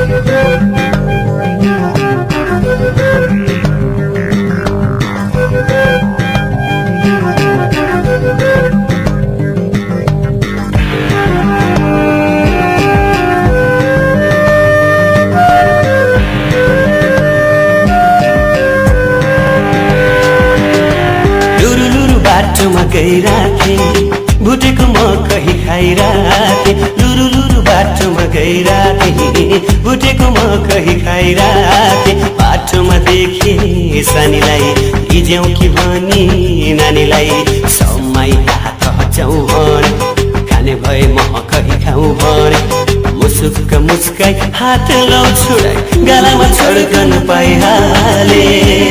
बाटोमा गइराथे भुटेको मकै खाइराथे लुरु लुरु बाटोमा गइराथे भुटेको मकै खाइराथे बाटोमा देखे सानीलाई गिज्यौ कि भनी नानीलाई समय कहचौ भने खाने भए मकै खाऊ भने मुसुक्क मुस्काई हात लौ छुडाई गालामा छड्कन पाइहाले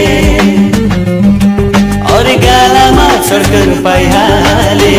अरे गालामा छड्कन पाइहाले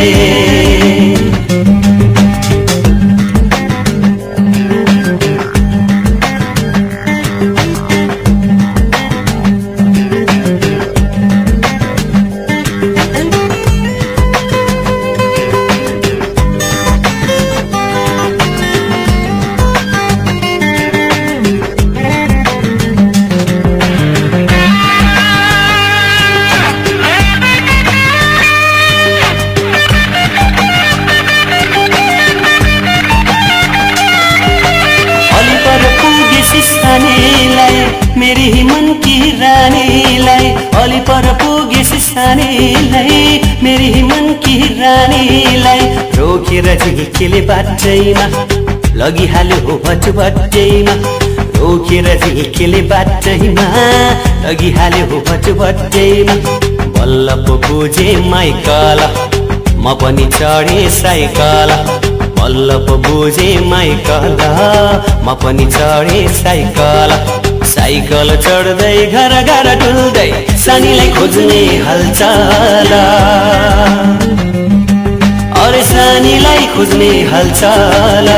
मेरी मन की रानीलाई अलि पर पुगेस सानीलाई मेरी मन की रानीलाई रोकेर झिल्केले बाटैमा लगिहाल्यो हो भटभटैमा रोकेर झिल्केले बाटैमा लगिहाल्यो हो भटभटैमा बल्ल पो बुझे माइकल म पनि चढे साइकल बल्ल पो बुझे माइकल म पनि चढे साइकल साइकल चढ्दै घर घर डुल्दै सानीलाई खोज्ने हलचल अरे सानीलाई खोज्ने हलचल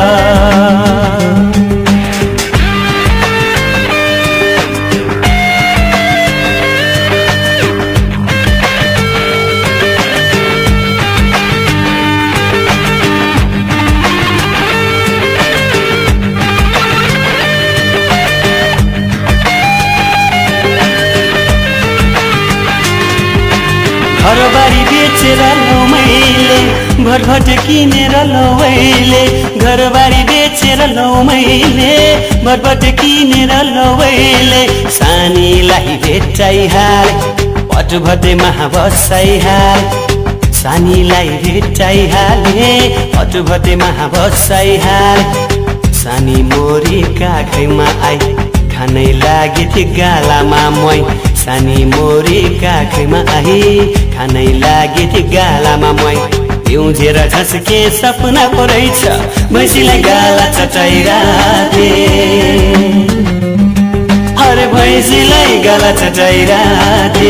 घरबारी बेचेर लौ मैले भटभट किनेर लौले घरबारी बेचेर लौ मैले भटभट किनेर लौले सानीलाई भेटाइहाले भटभटेमा बसाइहाले सानीलाई भेटाइहाले भटभटेमा बसाइहाले सानी मोरी काखैमा आई खानै लागि थियो गालामा मै सानी मोरी काखैमा आई खानै लागि थियो गालामा मै पिउजेर झस्के सपना पो रहेछ भैँसीलाई गाला चटाइराथे अरे भैँसीलाई गाला चटाइराथे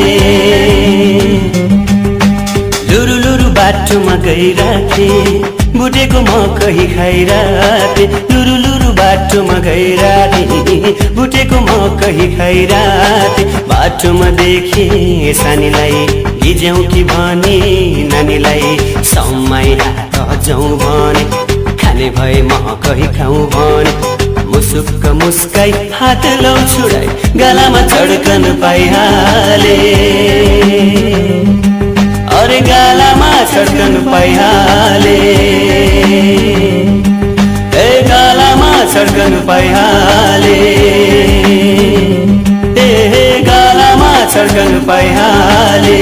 लुरु लुरु बाटोमा गइराथे भुटेको मकै खाइराथे लुरु लुरु बाटोमा गइराथे भुटेको मकै खाइराथे बाटोमा देखे सानीलाई गिज्यौ कि भनी नानीलाई समय कहचौ भने खाने भए मकै खाऊ भने मुसुक्क मुस्काई हात लौ छुडाई गालामा छड्कन पाइहाले अरे गालामा छड्कन पाइहाले ए गालामा छड्कन पाइहाले ए गालामा छड्कन पाइहाले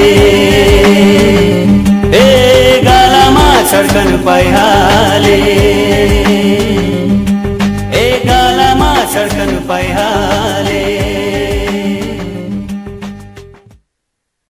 ए गालामा छड्कन पाइहाले ए गालामा छड्कन पाइहाले